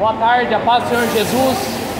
Boa tarde, a paz do Senhor Jesus.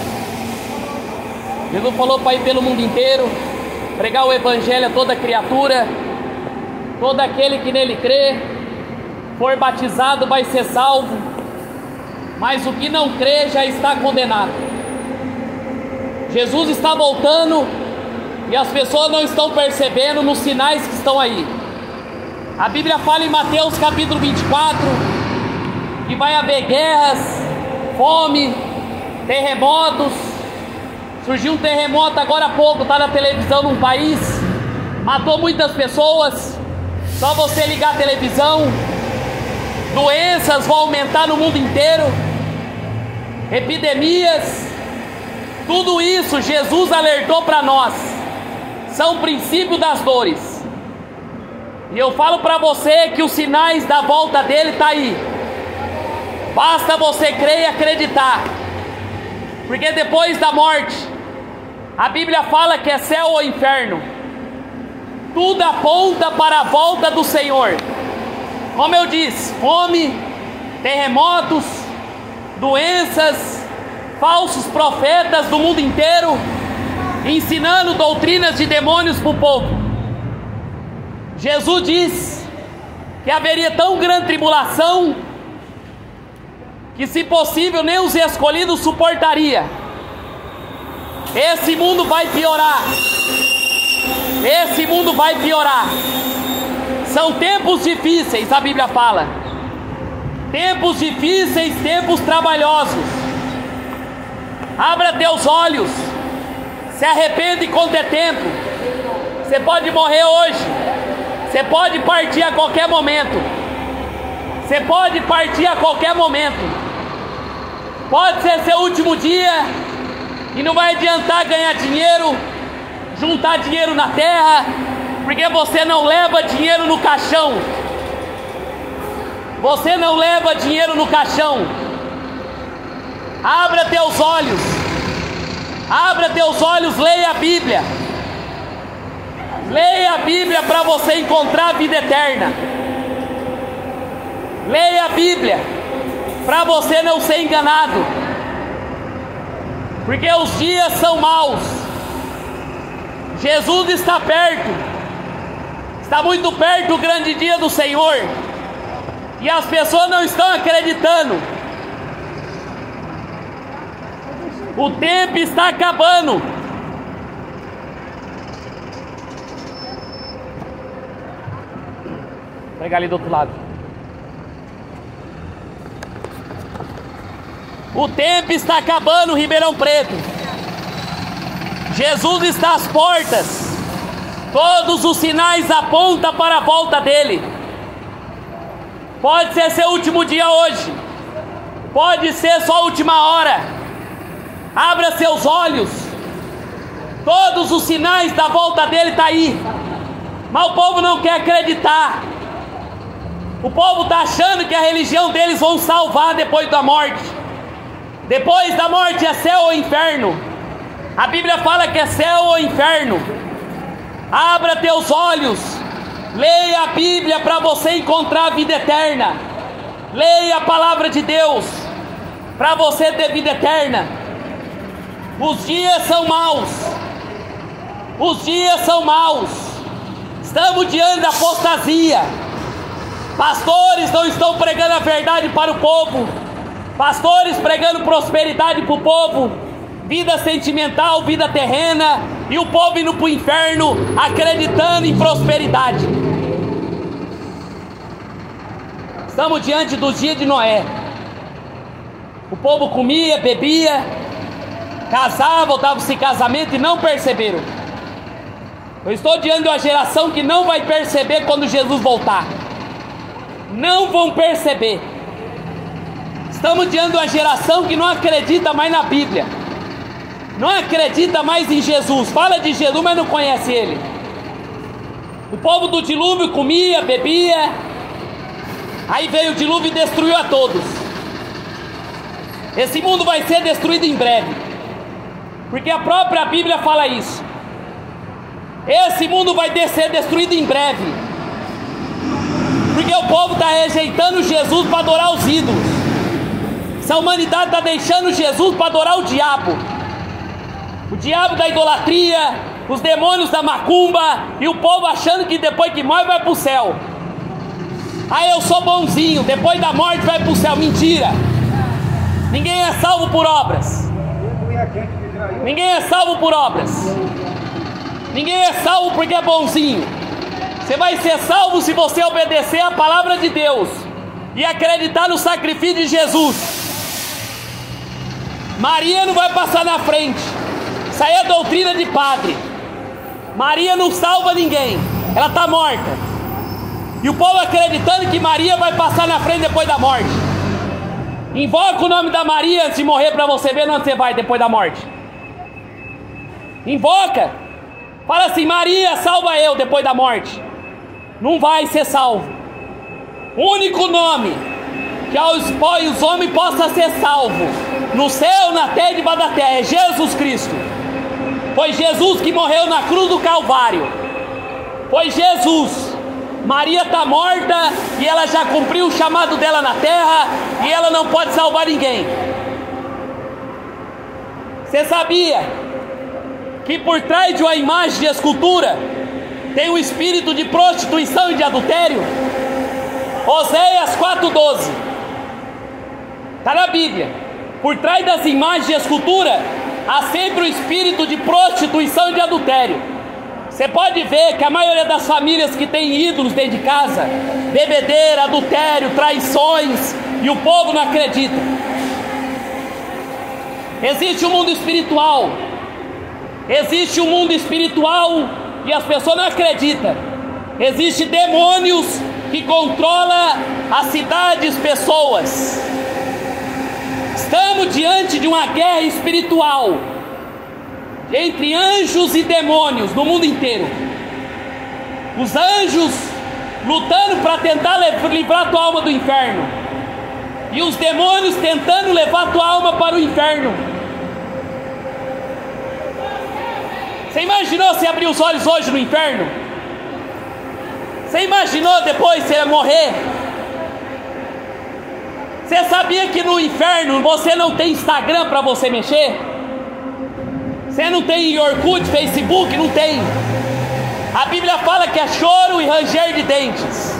Jesus falou para ir pelo mundo inteiro, pregar o evangelho a toda criatura. Todo aquele que nele crê, for batizado, vai ser salvo, mas o que não crê já está condenado. Jesus está voltando e as pessoas não estão percebendo nos sinais que estão aí. A Bíblia fala em Mateus capítulo 24 que vai haver guerras, fome, terremotos. Surgiu um terremoto agora há pouco, está na televisão num país, matou muitas pessoas. Só você ligar a televisão, doenças vão aumentar no mundo inteiro, epidemias, tudo isso Jesus alertou para nós, são princípios das dores. E eu falo para você que os sinais da volta dele estão aí, basta você crer e acreditar, porque depois da morte, a Bíblia fala que é céu ou inferno, tudo aponta para a volta do Senhor. Como eu disse, fome, terremotos, doenças, falsos profetas do mundo inteiro, ensinando doutrinas de demônios para o povo. Jesus disse que haveria tão grande tribulação, que se possível nem os escolhidos suportaria. Esse mundo vai piorar. Esse mundo vai piorar. São tempos difíceis, a Bíblia fala. Tempos difíceis, tempos trabalhosos. Abra teus olhos, se arrepende enquanto é tempo. Você pode morrer hoje, você pode partir a qualquer momento. Você pode partir a qualquer momento. Pode ser seu último dia, e não vai adiantar ganhar dinheiro, juntar dinheiro na terra, porque você não leva dinheiro no caixão. Você não leva dinheiro no caixão. Abra teus olhos. Abra teus olhos, leia a Bíblia. Leia a Bíblia para você encontrar a vida eterna. Leia a Bíblia para você não ser enganado, porque os dias são maus. Jesus está perto, está muito perto o grande dia do Senhor, e as pessoas não estão acreditando. O tempo está acabando. Vou pegar ali do outro lado. O tempo está acabando, Ribeirão Preto. Jesus está às portas. Todos os sinais apontam para a volta dele. Pode ser seu último dia hoje, pode ser sua última hora. Abra seus olhos. Todos os sinais da volta dele estão aí, mas o povo não quer acreditar. O povo está achando que a religião deles vão salvar depois da morte. Depois da morte é céu ou inferno. A Bíblia fala que é céu ou inferno. Abra teus olhos, leia a Bíblia para você encontrar a vida eterna. Leia a palavra de Deus para você ter vida eterna. Os dias são maus. Os dias são maus. Estamos diante da apostasia. Pastores não estão pregando a verdade para o povo. Pastores pregando prosperidade para o povo, vida sentimental, vida terrena, e o povo indo para o inferno acreditando em prosperidade. Estamos diante dos dias de Noé. O povo comia, bebia, casava, voltava-se em casamento e não perceberam. Eu estou diante de uma geração que não vai perceber quando Jesus voltar. Não vão perceber. Estamos diante de uma geração que não acredita mais na Bíblia, não acredita mais em Jesus. Fala de Jesus, mas não conhece Ele. O povo do dilúvio comia, bebia, aí veio o dilúvio e destruiu a todos. Esse mundo vai ser destruído em breve, porque a própria Bíblia fala isso. Esse mundo vai ser destruído em breve, porque o povo está rejeitando Jesus para adorar os ídolos. Essa humanidade está deixando Jesus para adorar o diabo da idolatria, os demônios da macumba, e o povo achando que depois que morre vai para o céu. Ah, eu sou bonzinho, depois da morte vai para o céu. Mentira! Ninguém é salvo por obras. Ninguém é salvo por obras. Ninguém é salvo porque é bonzinho. Você vai ser salvo se você obedecer a palavra de Deus e acreditar no sacrifício de Jesus. Maria não vai passar na frente. Isso aí é doutrina de padre. Maria não salva ninguém, ela está morta. E o povo acreditando que Maria vai passar na frente depois da morte. Invoca o nome da Maria antes de morrer, para você ver onde você vai depois da morte. Invoca. Fala assim: Maria, salva eu depois da morte. Não vai ser salvo. O único nome que os homens possam ser salvos no céu, na terra e debaixo da terra é Jesus Cristo. Foi Jesus que morreu na cruz do Calvário. Foi Jesus. Maria está morta e ela já cumpriu o chamado dela na terra, e ela não pode salvar ninguém. Você sabia que por trás de uma imagem de escultura tem um espírito de prostituição e de adultério? Oséias 4:12 está na Bíblia. Por trás das imagens de escultura há sempre o espírito de prostituição e de adultério. Você pode ver que a maioria das famílias que tem ídolos dentro de casa, bebedeira, adultério, traições, e o povo não acredita. Existe um mundo espiritual. Existe um mundo espiritual e as pessoas não acreditam. Existem demônios que controlam as cidades, pessoas. Estamos diante de uma guerra espiritual entre anjos e demônios no mundo inteiro. Os anjos lutando para tentar livrar tua alma do inferno, e os demônios tentando levar tua alma para o inferno. Você imaginou se abrir os olhos hoje no inferno? Você imaginou depois você morrer? Você sabia que no inferno você não tem Instagram para você mexer? Você não tem Orkut, Facebook? Não tem. A Bíblia fala que é choro e ranger de dentes.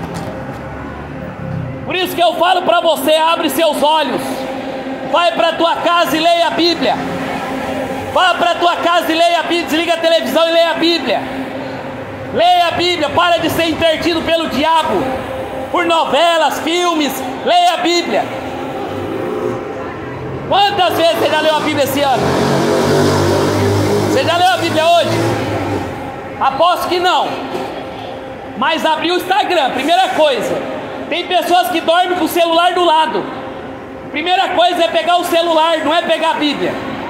Por isso que eu falo para você: abre seus olhos, vai para tua casa e leia a Bíblia. Vá para tua casa e leia a Bíblia. Desliga a televisão e leia a Bíblia. Leia a Bíblia. Para de ser entretido pelo diabo por novelas, filmes. Leia a Bíblia. Quantas vezes você já leu a Bíblia esse ano? Você já leu a Bíblia hoje? Aposto que não. Mas abriu o Instagram, primeira coisa. Tem pessoas que dormem com o celular do lado. Primeira coisa é pegar o celular, não é pegar a Bíblia.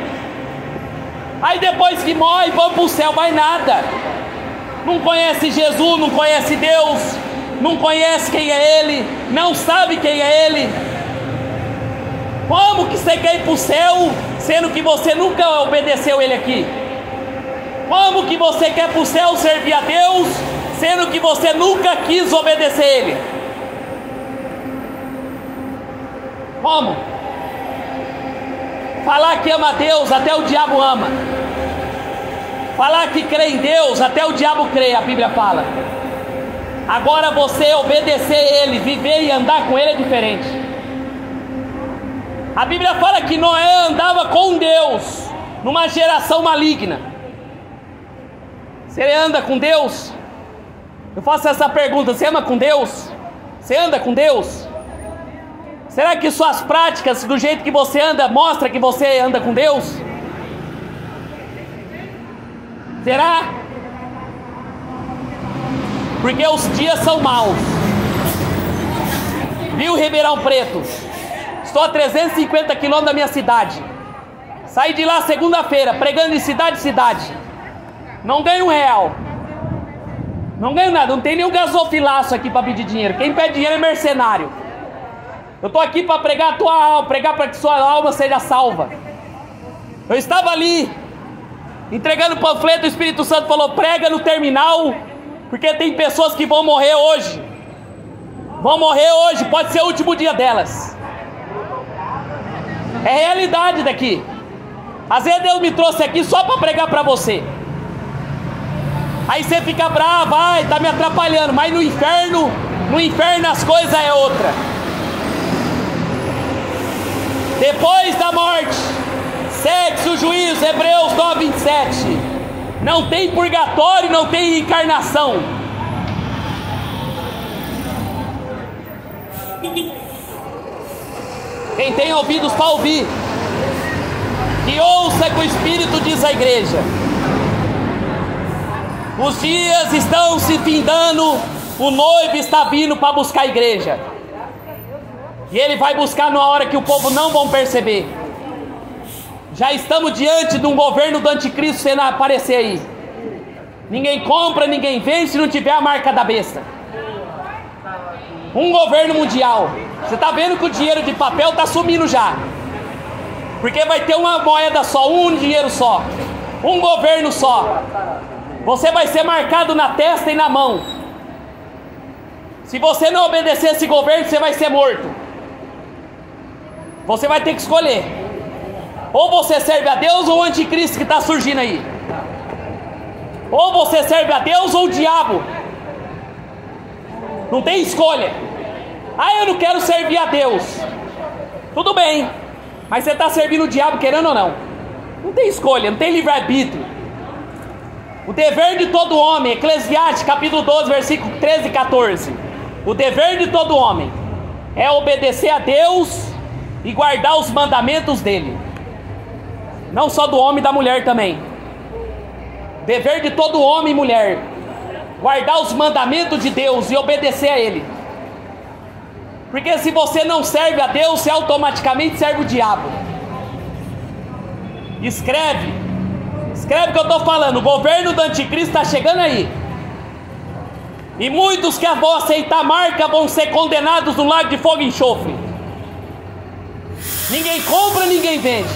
Aí depois que morre, vão para o céu, mais nada. Não conhece Jesus, não conhece Deus, não conhece quem é Ele, não sabe quem é Ele. Como que você quer ir para o céu, sendo que você nunca obedeceu Ele aqui? Como que você quer para o céu servir a Deus, sendo que você nunca quis obedecer Ele? Como? Falar que ama a Deus, até o diabo ama. Falar que crê em Deus, até o diabo crê, a Bíblia fala. Agora você obedecer Ele, viver e andar com Ele é diferente. A Bíblia fala que Noé andava com Deus numa geração maligna. Você anda com Deus? Eu faço essa pergunta: você ama com Deus? Você anda com Deus? Será que suas práticas, do jeito que você anda, mostra que você anda com Deus? Será? Porque os dias são maus. Viu, Ribeirão Preto? Estou a 350 quilômetros da minha cidade. Saí de lá segunda-feira, pregando de cidade em cidade. Não ganho R$1. Não ganho nada, não tem nenhum gasofilaço aqui para pedir dinheiro. Quem pede dinheiro é mercenário. Eu estou aqui para pregar a tua alma, pregar para que sua alma seja salva. Eu estava ali, entregando panfleto, o Espírito Santo falou: prega no terminal, porque tem pessoas que vão morrer hoje. Vão morrer hoje, pode ser o último dia delas. É realidade daqui. Às vezes Deus me trouxe aqui só para pregar para você. Aí você fica bravo, ai, tá me atrapalhando. Mas no inferno as coisas é outra. Depois da morte, segue-se o juízo, Hebreus 9:27. Não tem purgatório, não tem encarnação. Quem tem ouvidos para ouvir, que ouça que o Espírito diz à igreja. Os dias estão se findando, o noivo está vindo para buscar a igreja. E ele vai buscar numa hora que o povo não vão perceber. Já estamos diante de um governo do anticristo sendo aparecer aí. Ninguém compra, ninguém vende se não tiver a marca da besta. Um governo mundial. Você está vendo que o dinheiro de papel está sumindo já. Porque vai ter uma moeda só, um dinheiro só, um governo só. Você vai ser marcado na testa e na mão. Se você não obedecer esse governo, você vai ser morto. Você vai ter que escolher. Ou você serve a Deus ou o anticristo que está surgindo aí. Ou você serve a Deus ou o diabo. Não tem escolha. Ah, eu não quero servir a Deus. Tudo bem, mas você está servindo o diabo querendo ou não? Não tem escolha, não tem livre-arbítrio. O dever de todo homem, Eclesiastes capítulo 12, versículo 13 e 14. O dever de todo homem é obedecer a Deus e guardar os mandamentos dele. Não só do homem e da mulher também. Dever de todo homem e mulher: guardar os mandamentos de Deus e obedecer a ele. Porque se você não serve a Deus, você automaticamente serve o diabo. Escreve o que eu estou falando. O governo do anticristo está chegando aí. E muitos que vão aceitar a marca vão ser condenados no lago de fogo e enxofre. Ninguém compra, ninguém vende.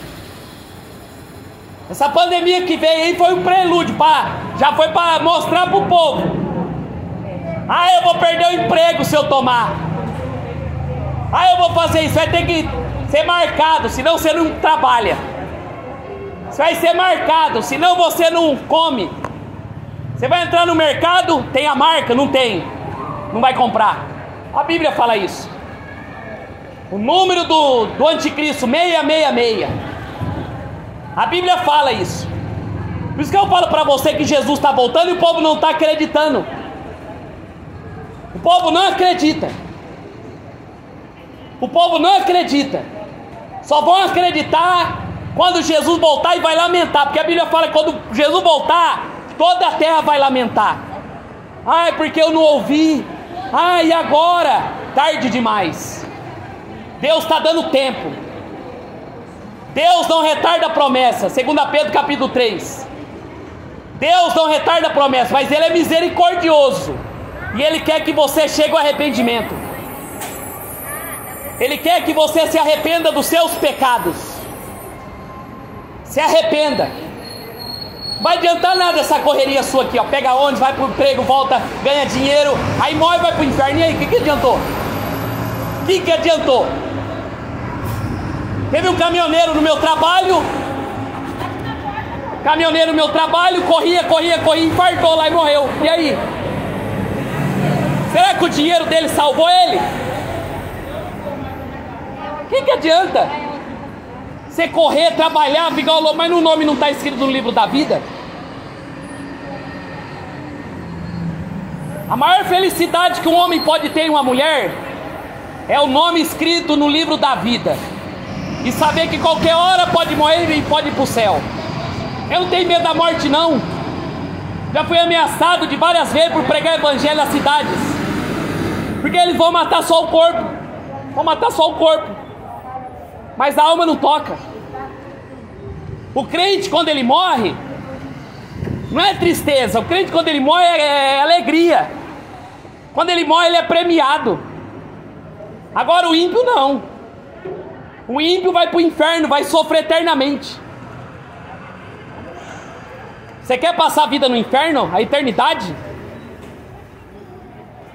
Essa pandemia que veio aí foi um prelúdio, já foi para mostrar para o povo. Ah, eu vou perder o emprego se eu tomar. Ah, eu vou fazer isso. Vai ter que ser marcado, senão você não trabalha. Você vai ser marcado, senão você não come. Você vai entrar no mercado, tem a marca? Não tem. Não vai comprar. A Bíblia fala isso. O número do anticristo, 666. A Bíblia fala isso. Por isso que eu falo para você que Jesus está voltando e o povo não está acreditando. O povo não acredita. O povo não acredita. Só vão acreditar quando Jesus voltar e vai lamentar. Porque a Bíblia fala que quando Jesus voltar, toda a terra vai lamentar. Ai, porque eu não ouvi. Ai, e agora? Tarde demais. Deus está dando tempo. Deus não retarda a promessa. 2 Pedro capítulo 3. Deus não retarda a promessa, mas Ele é misericordioso. E Ele quer que você chegue ao arrependimento. Ele quer que você se arrependa dos seus pecados. Se arrependa. Não vai adiantar nada essa correria sua aqui, ó. Pega ônibus, vai pro emprego, volta, ganha dinheiro, aí morre, vai pro inferno. E aí, o que adiantou? O que adiantou? Teve um caminhoneiro no meu trabalho. Corria, infartou lá e morreu. E aí? Será que o dinheiro dele salvou ele? O que adianta? Você correr, trabalhar, ficar louco, mas no nome não está escrito no livro da vida? A maior felicidade que um homem pode ter em uma mulher é o nome escrito no livro da vida. E saber que qualquer hora pode morrer e pode ir para o céu. Eu não tenho medo da morte não. Já fui ameaçado de várias vezes por pregar evangelho nas cidades. Porque eles vão matar só o corpo. Mas a alma não toca. O crente quando ele morre, não é tristeza. O crente quando ele morre é alegria. Quando ele morre ele é premiado. Agora o ímpio não. O ímpio vai para o inferno, vai sofrer eternamente. Você quer passar a vida no inferno? A eternidade?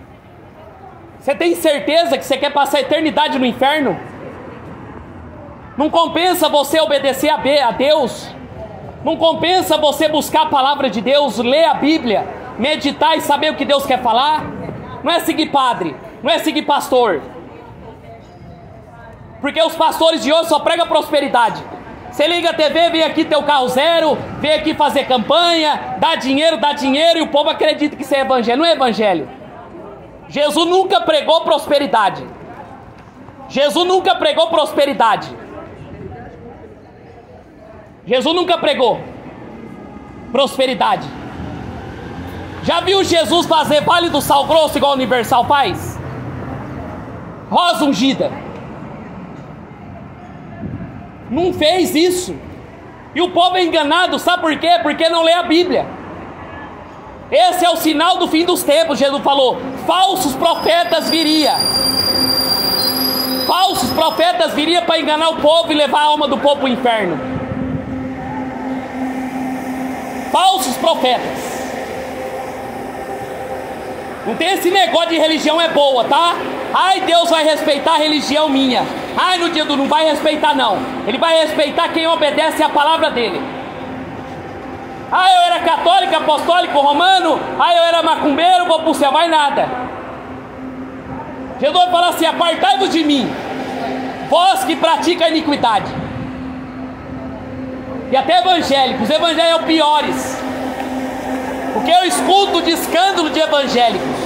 Você tem certeza que você quer passar a eternidade no inferno? Não compensa você obedecer a Deus. Não compensa você buscar a palavra de Deus, ler a Bíblia, meditar e saber o que Deus quer falar. Não é seguir padre, não é seguir pastor. Porque os pastores de hoje só pregam prosperidade. Você liga a TV, vem aqui ter o carro zero, vem aqui fazer campanha, dá dinheiro, e o povo acredita que isso é evangelho. Não é evangelho. Jesus nunca pregou prosperidade. Jesus nunca pregou prosperidade. Jesus nunca pregou prosperidade. Já viu Jesus fazer Vale do Sal Grosso igual a Universal faz? Rosa ungida. Não fez isso. E o povo é enganado, sabe por quê? Porque não lê a Bíblia. Esse é o sinal do fim dos tempos. Jesus falou: falsos profetas viria. Falsos profetas viria para enganar o povo e levar a alma do povo para o inferno. Falsos profetas. Não tem esse negócio de religião é boa, tá? Ai, Deus vai respeitar a religião minha. Ai, no dia do não vai respeitar não. Ele vai respeitar quem obedece à palavra dele. Ah, eu era católico, apostólico, romano. Ah, eu era macumbeiro, vou pro céu. Vai nada. Jesus vai falar assim: apartai-vos de mim, vós que praticam a iniquidade. E até evangélicos, os evangélicos são piores, porque eu escuto de escândalo de evangélicos.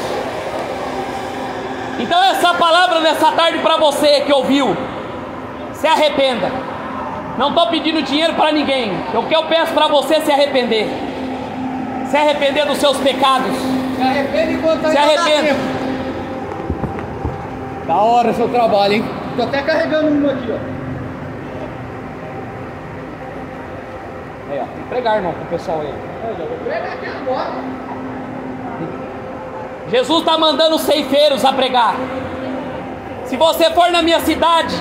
Então essa palavra nessa tarde para você que ouviu, se arrependa. Não estou pedindo dinheiro para ninguém. O que eu peço para você é se arrepender. Se arrepender dos seus pecados. Se arrependa enquanto se ainda dá arrependa. tempo. Da hora o seu trabalho, hein? Tô até carregando uma aqui, ó. Aí, ó. Tem que pregar, irmão, pro pessoal aí. Eu já vou pregar aqui agora. Jesus está mandando ceifeiros a pregar. Se você for na minha cidade,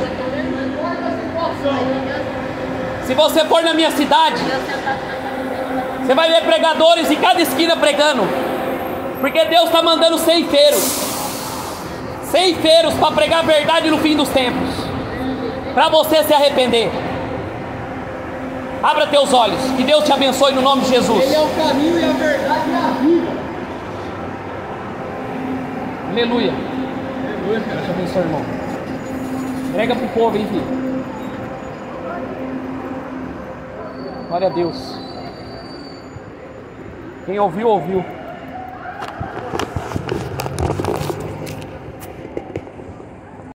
você vai ver pregadores em cada esquina pregando, porque Deus está mandando ceifeiros para pregar a verdade no fim dos tempos, para você se arrepender. Abra teus olhos, que Deus te abençoe no nome de Jesus. Ele é o caminho e a verdade e a vida. Aleluia. Aleluia, Deus te abençoe, irmão. Prega pro povo, hein, filho. Glória a Deus. Quem ouviu, ouviu.